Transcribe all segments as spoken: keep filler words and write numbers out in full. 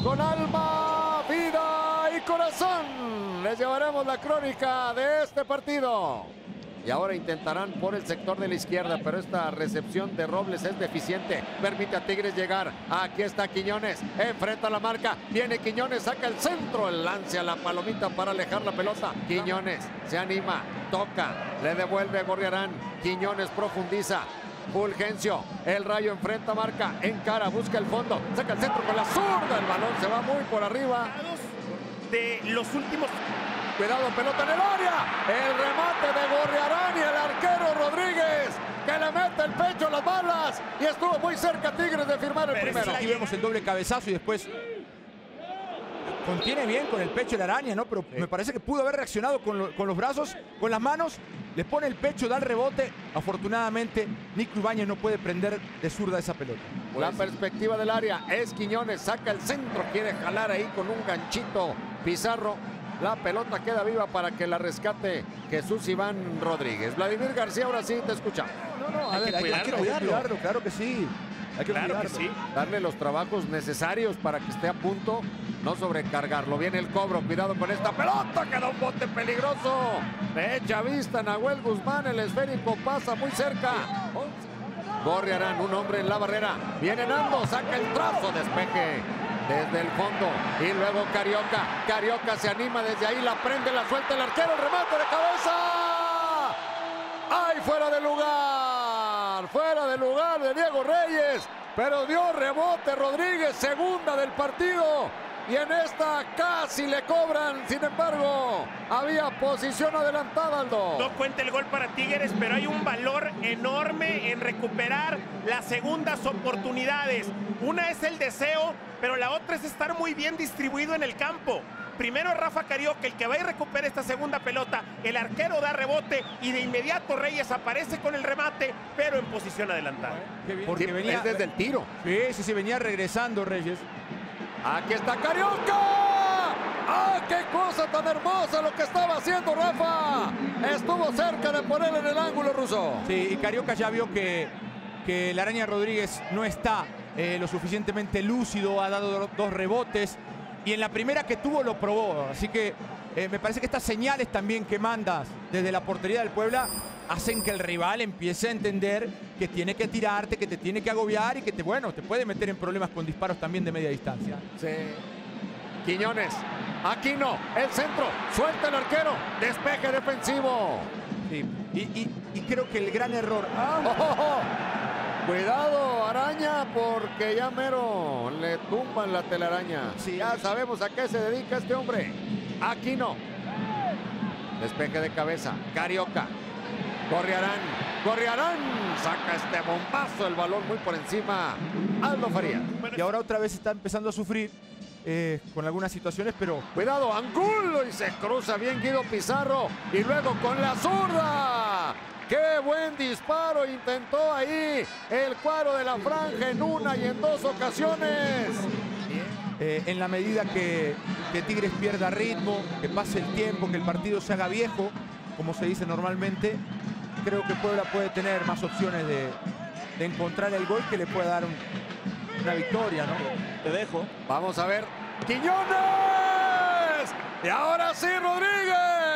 con alma, vida y corazón. Les llevaremos la crónica de este partido. Y ahora intentarán por el sector de la izquierda, pero esta recepción de Robles es deficiente. Permite a Tigres llegar. Aquí está Quiñones, enfrenta la marca. Viene Quiñones, saca el centro. El lance a la palomita para alejar la pelota. Quiñones se anima, toca, le devuelve a Gorriarán. Quiñones profundiza. Fulgencio, el Rayo enfrenta marca, encara, busca el fondo, saca el centro con la zurda. El balón se va muy por arriba. De los últimos... Cuidado, pelota en el área. El remate de Gorriarán y el arquero Rodríguez, que le mete el pecho a las balas. Y estuvo muy cerca Tigres de firmar el Pero primero. aquí vemos el doble cabezazo y después contiene bien con el pecho la araña, ¿no? Pero sí, me parece que pudo haber reaccionado con, lo, con los brazos, con las manos. Le pone el pecho, da el rebote. Afortunadamente, Nico Ibáñez no puede prender de zurda esa pelota. La perspectiva del área es Quiñones, saca el centro, quiere jalar ahí con un ganchito Pizarro. La pelota queda viva para que la rescate Jesús Iván Rodríguez. Vladimir García, ahora sí te escucha. No, no, a hay ver, que hay, cuidarlo, hay que cuidarlo, cuidarlo, claro que sí. Hay que Claro que cuidarlo. sí. Darle los trabajos necesarios para que esté a punto, no sobrecargarlo. Viene el cobro, cuidado con esta pelota, queda un bote peligroso. De hecha vista, Nahuel Guzmán, el esférico pasa muy cerca. Gorriarán, un hombre en la barrera. Viene Nando, saca el trazo, despeje desde el fondo. Y luego Carioca. Carioca se anima desde ahí, la prende, la suelta el arquero, el remate de cabeza. ¡Ay, fuera de lugar! Fuera de lugar de Diego Reyes. Pero dio rebote Rodríguez, segunda del partido. Y en esta casi le cobran, sin embargo, había posición adelantada, Aldo. No cuenta el gol para Tigres, pero hay un valor enorme en recuperar las segundas oportunidades. Una es el deseo, pero la otra es estar muy bien distribuido en el campo. Primero Rafa Carioca, el que va y recupera esta segunda pelota. El arquero da rebote y de inmediato Reyes aparece con el remate, pero en posición adelantada. Porque sí, venía desde el tiro. Sí, sí, sí, venía regresando Reyes. Aquí está Carioca. ¡Ah, qué cosa tan hermosa lo que estaba haciendo Rafa! Estuvo cerca de ponerle en el ángulo, Russo. Sí, y Carioca ya vio que, que la araña Rodríguez no está eh, lo suficientemente lúcido, ha dado do, dos rebotes y en la primera que tuvo lo probó. Así que eh, me parece que estas señales también que mandas desde la portería del Puebla hacen que el rival empiece a entender que tiene que tirarte, que te tiene que agobiar y que te, bueno, te puede meter en problemas con disparos también de media distancia. Sí. Quiñones, Aquino, el centro, suelta el arquero, despeje defensivo. Sí. Y, y, y creo que el gran error... ¡Ah! Oh, oh, oh. Cuidado, araña, porque ya mero le tumban la telaraña. Sí, ya sabemos a qué se dedica este hombre. Aquino. Despeje de cabeza, Carioca. Gorriarán, Gorriarán, saca este bombazo, el balón muy por encima. Aldo Farías. Y ahora otra vez está empezando a sufrir eh, con algunas situaciones, pero... Cuidado, Angulo, y se cruza bien Guido Pizarro. Y luego con la zurda. ¡Qué buen disparo! Intentó ahí el cuadro de la franja en una y en dos ocasiones. Eh, en la medida que, que Tigres pierda ritmo, que pase el tiempo, que el partido se haga viejo, como se dice normalmente, creo que Puebla puede tener más opciones de, de encontrar el gol que le pueda dar un, una victoria, ¿no? Te dejo. Vamos a ver. ¡Quiñones! Y ahora sí, Rodríguez.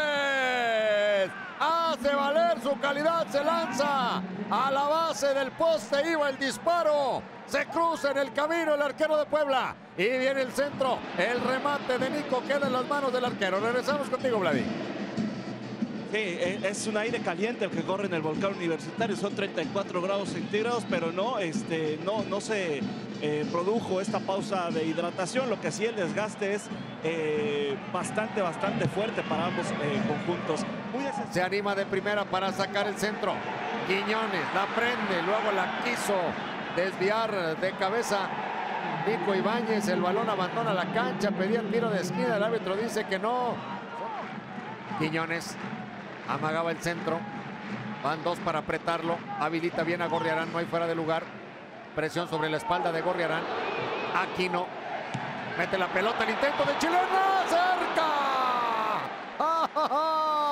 Hace valer su calidad, se lanza a la base del poste, iba el disparo. Se cruza en el camino el arquero de Puebla. Y viene el centro. El remate de Nico queda en las manos del arquero. Regresamos contigo, Vladi. Sí, es un aire caliente el que corre en el volcán universitario, son treinta y cuatro grados centígrados, pero no, este, no, no se eh, produjo esta pausa de hidratación, lo que sí el desgaste es eh, bastante, bastante fuerte para ambos eh, conjuntos. Muy se anima de primera para sacar el centro. Quiñones la prende, luego la quiso desviar de cabeza Nico Ibáñez, el balón abandona la cancha, pedía tiro de esquina, el árbitro dice que no. Quiñones amagaba el centro, van dos para apretarlo, habilita bien a Gorriarán, no hay fuera de lugar, presión sobre la espalda de Gorriarán. Aquino mete la pelota, el intento de Chilena, cerca. ¡Ay!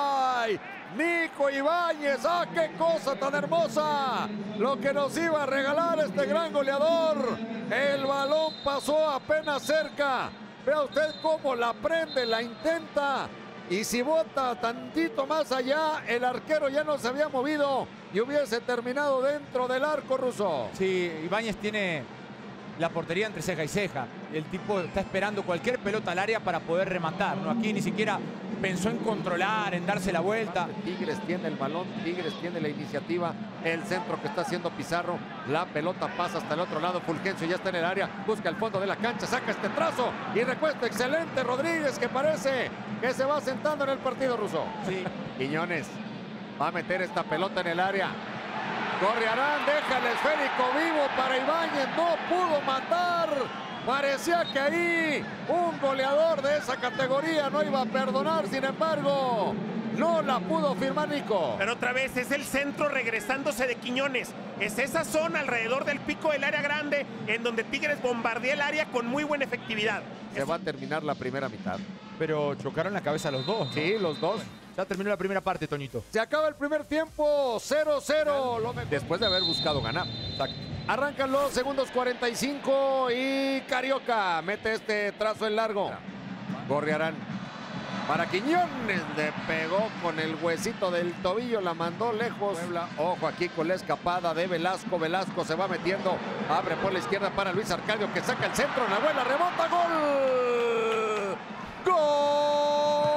¡Ay! Nico Ibáñez, ¡ah, qué cosa tan hermosa! Lo que nos iba a regalar este gran goleador. El balón pasó apenas cerca. Vea usted cómo la prende, la intenta. Y si bota tantito más allá, el arquero ya no se había movido y hubiese terminado dentro del arco, Russo. Sí, Ibáñez tiene la portería entre ceja y ceja. El tipo está esperando cualquier pelota al área para poder rematar, ¿no? Aquí ni siquiera pensó en controlar, en darse la vuelta. Tigres tiene el balón, Tigres tiene la iniciativa. El centro que está haciendo Pizarro. La pelota pasa hasta el otro lado. Fulgencio ya está en el área. Busca el fondo de la cancha, saca este trazo y recuesta. Excelente Rodríguez, que parece que se va sentando en el partido, Russo. Sí. Quiñones va a meter esta pelota en el área. Gorriarán deja el esférico vivo para Ibáñez. No pudo matar. Parecía que ahí un goleador de esa categoría no iba a perdonar. Sin embargo, no la pudo firmar Nico. Pero otra vez es el centro regresándose de Quiñones. Es esa zona alrededor del pico del área grande en donde Tigres bombardea el área con muy buena efectividad. Se va a terminar la primera mitad. Pero chocaron la cabeza los dos, ¿no? Sí, los dos. Ya terminó la primera parte, Toñito. Se acaba el primer tiempo, cero cero. Después de haber buscado ganar. Exacto. Arrancan los segundos cuarenta y cinco y Carioca mete este trazo en largo. Gorriarán para Quiñones, le pegó con el huesito del tobillo, la mandó lejos. Puebla, ojo aquí con la escapada de Velasco. Velasco se va metiendo, abre por la izquierda para Luis Arcadio, que saca el centro, Nahuel, la rebota, gol. ¡Gol!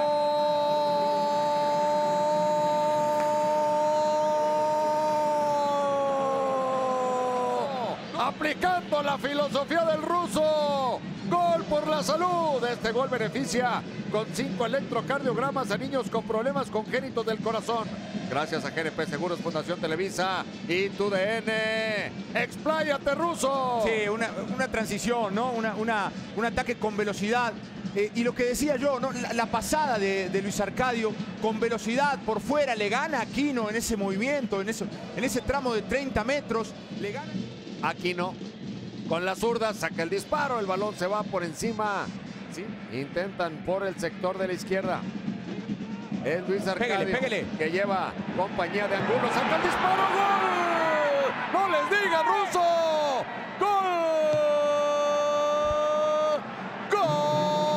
Aplicando la filosofía del ruso. Gol por la salud. Este gol beneficia con cinco electrocardiogramas a niños con problemas congénitos del corazón. Gracias a G N P Seguros, Fundación Televisa y tu D N. ¡Expláyate, ruso! Sí, una, una transición, ¿no? Una, una, un ataque con velocidad. Eh, y lo que decía yo, ¿no? La, la pasada de, de Luis Arcadio con velocidad por fuera, le gana a Aquino en ese movimiento, en, eso, en ese tramo de treinta metros. Le gana. Aquino con la zurda saca el disparo, el balón se va por encima. ¿Sí? Intentan por el sector de la izquierda. Es Luis Arcadio, pégale, pégale, que lleva compañía de Angulo, saca el disparo, ¡gol! ¡No les diga, ruso! ¡Gol! ¡Gol!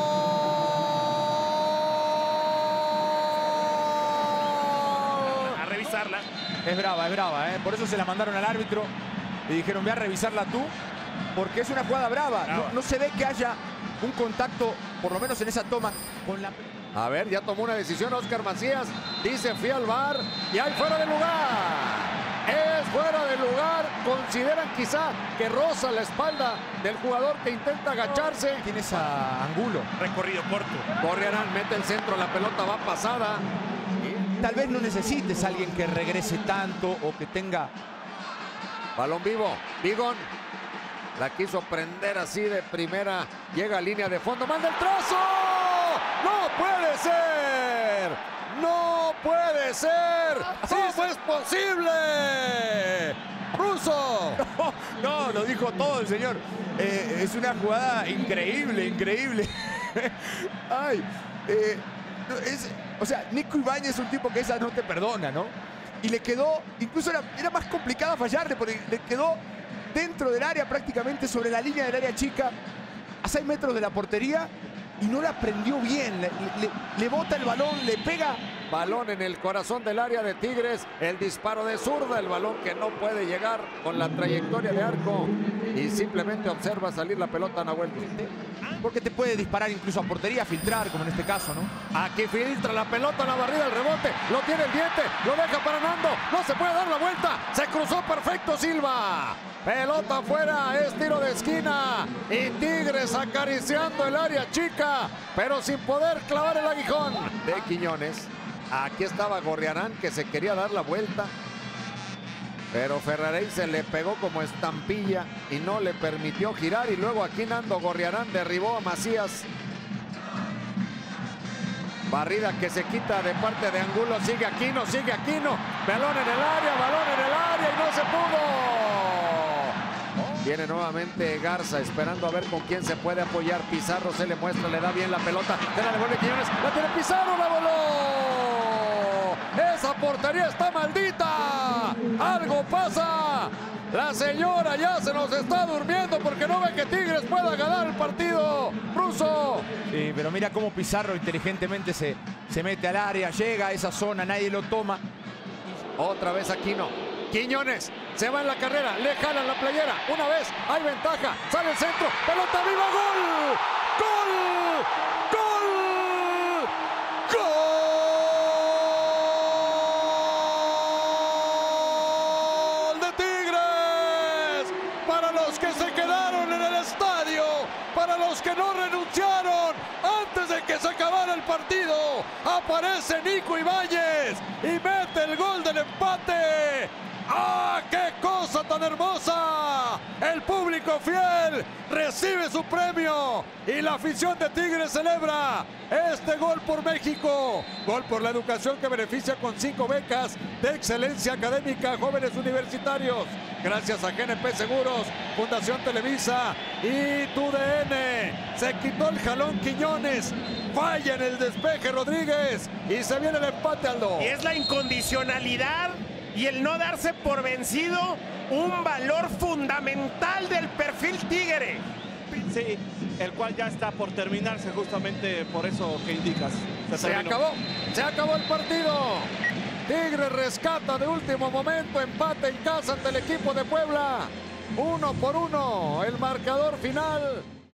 A revisarla. Es brava, es brava, ¿eh? Por eso se la mandaron al árbitro. Le dijeron, ve a revisarla tú, porque es una jugada brava. brava. No, no se ve que haya un contacto, por lo menos en esa toma, con la... A ver, ya tomó una decisión Oscar Macías. Dice, fui al V A R y hay fuera de lugar. Es fuera de lugar. Consideran quizá que roza la espalda del jugador que intenta agacharse. Tienes a Angulo. Recorrido corto. Gorriarán mete el centro, la pelota va pasada. Tal vez no necesites a alguien que regrese tanto o que tenga... Balón vivo, Vigón. La quiso prender así de primera. Llega a línea de fondo, manda el trazo. ¡No puede ser! ¡No puede ser! ¿Cómo es posible? ¡Ruso! No, no, lo dijo todo el señor. Eh, es una jugada increíble, increíble. Ay, eh, es, o sea, Nico Ibáñez es un tipo que esa no te perdona, ¿no? Y le quedó, incluso era, era más complicado fallarle porque le quedó dentro del área, prácticamente sobre la línea del área chica, a seis metros de la portería, y no la prendió bien. Le, le, le bota el balón, le pega. Balón en el corazón del área de Tigres. El disparo de zurda, el balón que no puede llegar con la trayectoria de arco. Y simplemente observa salir la pelota a Nahuel. Porque te puede disparar incluso a portería, filtrar, como en este caso, ¿no? Aquí filtra la pelota, la barrida, el rebote. Lo tiene el diente, lo deja para Nando. No se puede dar la vuelta. Se cruzó perfecto Silva. Pelota afuera, es tiro de esquina. Y Tigres acariciando el área chica, pero sin poder clavar el aguijón de Quiñones. Aquí estaba Gorriarán, que se quería dar la vuelta, pero Ferrarey se le pegó como estampilla y no le permitió girar. Y luego aquí Nando Gorriarán derribó a Macías. Barrida que se quita de parte de Angulo. Sigue Aquino, sigue Aquino. Balón en el área, balón en el área y no se pudo. Viene nuevamente Garza esperando a ver con quién se puede apoyar. Pizarro se le muestra, le da bien la pelota. Se la devuelve Quiñones, la tiene Pizarro, la voló. ¡Esa portería está maldita! ¡Algo pasa! La señora ya se nos está durmiendo porque no ve que Tigres pueda ganar el partido. Russo. Sí, pero mira cómo Pizarro inteligentemente se, se mete al área, llega a esa zona, nadie lo toma. Otra vez Aquino. Quiñones se va en la carrera, le jalan la playera. Una vez, hay ventaja, sale el centro, pelota viva, gol. ¡Gol! ¡Gol! ¡Gol de Tigres! Para los que se quedaron en el estadio, para los que no renunciaron antes de que se acabara el partido, aparece Nico Ibáñez y mete el gol del empate. ¡Ah, qué cosa tan hermosa! El público fiel recibe su premio y la afición de Tigres celebra este gol por México. Gol por la educación que beneficia con cinco becas de excelencia académica a jóvenes universitarios. Gracias a G N P Seguros, Fundación Televisa y T U D N. Se quitó el jalón Quiñones. Falla en el despeje Rodríguez y se viene el empate, Aldo. Y es la incondicionalidad y el no darse por vencido, un valor fundamental del perfil Tigre. Sí, el cual ya está por terminarse justamente por eso que indicas. Se, se acabó, se acabó el partido. Tigre rescata de último momento, empate en casa ante el equipo de Puebla. Uno por uno, el marcador final.